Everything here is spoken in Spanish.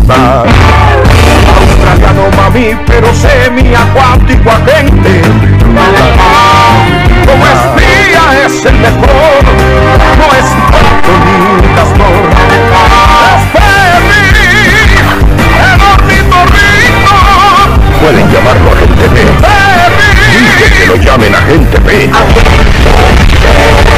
libertad. Australiano mamífero semiacuático agente, como espía es el mejor, no es pato ni un castor. Es Perry, el ornitorrinco. Pueden llamarlo agente P. Dice que lo llamen agente P.